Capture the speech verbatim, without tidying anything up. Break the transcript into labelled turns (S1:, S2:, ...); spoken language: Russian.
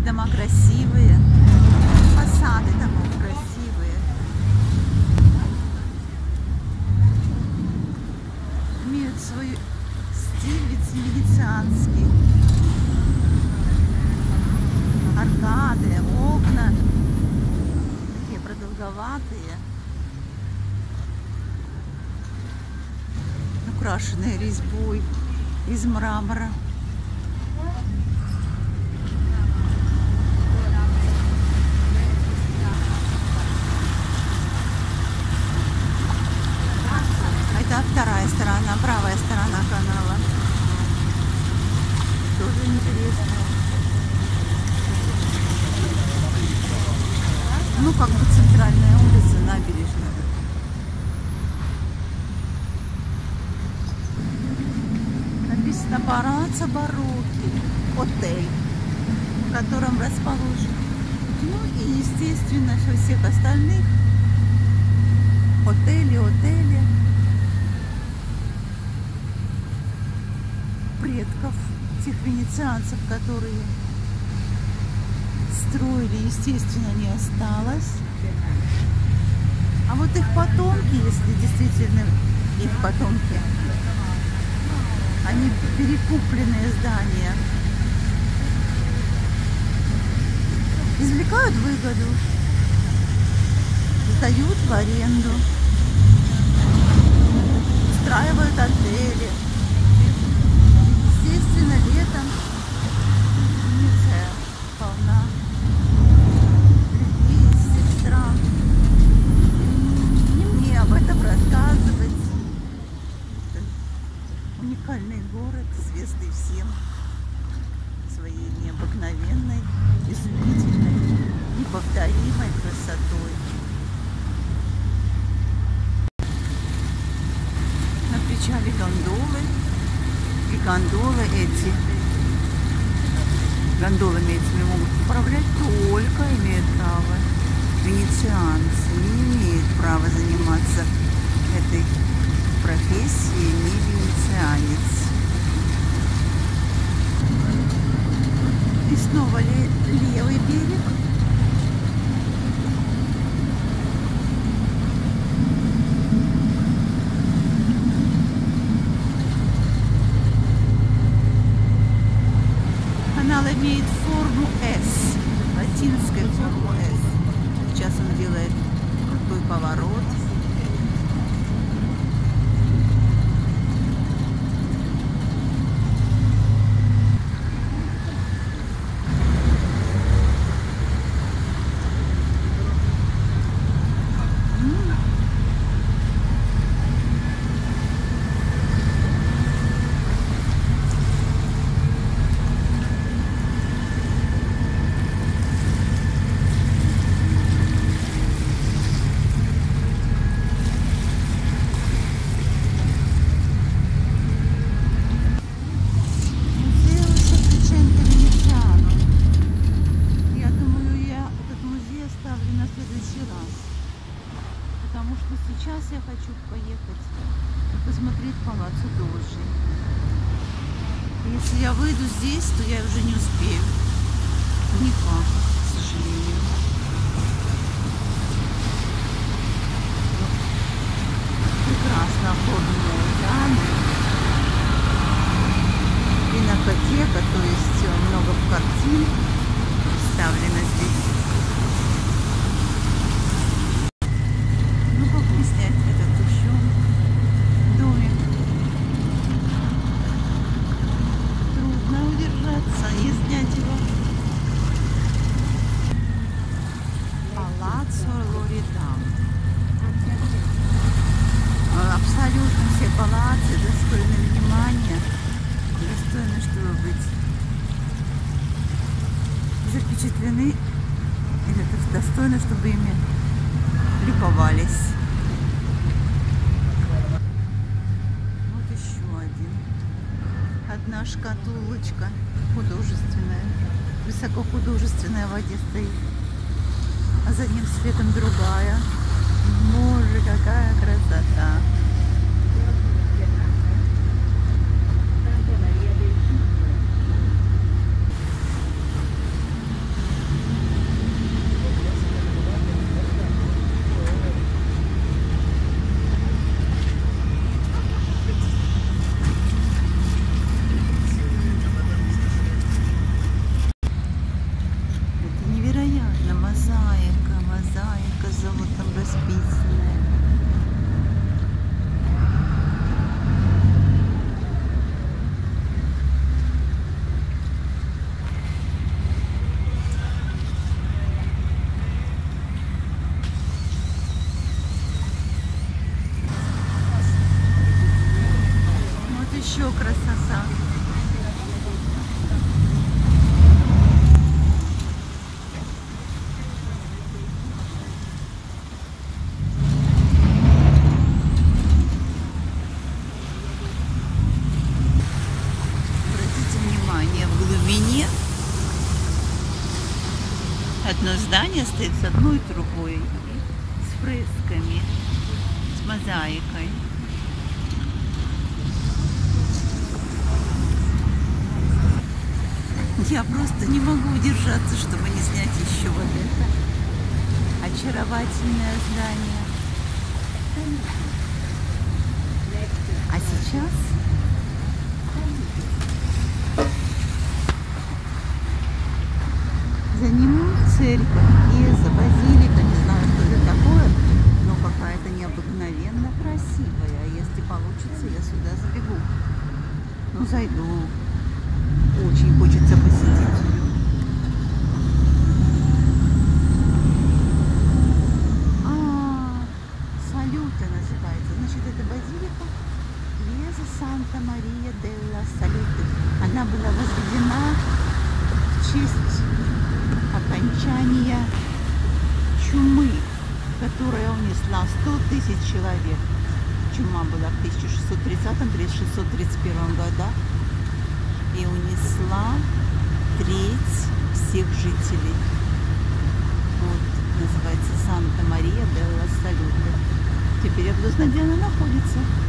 S1: дома красивые, фасады домов красивые. Имеют свой стиль венецианский. Аркады, окна такие продолговатые, украшенные резьбой из мрамора. Это вторая сторона, правая сторона канала. Тоже интересно. Ну, как бы центральная улица, набережная. Написано Палаццо Барокко, отель, в котором расположен. Ну и, естественно, во всех остальных отели, отели предков тех венецианцев, которые строили, естественно, не осталось. А вот их потомки, если действительно их потомки, они перекупленные здания, извлекают выгоду, сдают в аренду, устраивают отели. Естественно, летом Венеция полна людей из всех стран. Не мне об этом рассказывать. Это уникальный город, известный всем своей необыкновенной, изумительной, неповторимой красотой. На причале гондолы, и гондолы эти, гондолами этими могут управлять только имеют право венецианцы, не имеют права заниматься этой профессией не венецианец. И снова левый берег. Канал имеет форму S, латинскую форму S. Сейчас он делает крутой поворот. Потому что сейчас я хочу поехать и посмотреть Палаццо Доджи. Если я выйду здесь, то я уже не успею. Никак, к сожалению. Прекрасно оформленные здания. Пинакотека, то есть много картин представлено здесь. Снять этот еще домик. Трудно удержаться и снять его. Палаццо Лоредано. Абсолютно все палаты достойны внимания, достойны, чтобы быть запечатлены, или достойны, чтобы ими любовались. Одна шкатулочка художественная, высокохудожественная в воде стоит, а за ним следом другая. Боже, какая красота! Одно здание стоит с одной трубой, с фресками, с мозаикой. Я просто не могу удержаться, чтобы не снять еще вот это очаровательное здание. А сейчас за ним церковь Иеза, базилика, не знаю, что это такое, но какая-то необыкновенно красивая. Если получится, я сюда забегу. Ну, зайду. Очень хочется посетить ее. А, Салюта называется. Значит, это базилика Иеза Санта-Мария делла Салюты. Она была возведена в честь окончания чумы, которая унесла сто тысяч человек. Чума была в тысяча шестьсот тридцатом — тысяча шестьсот тридцать первом годах и унесла треть всех жителей. Вот, называется Санта-Мария делла Салюты. Теперь я буду знать, где она находится.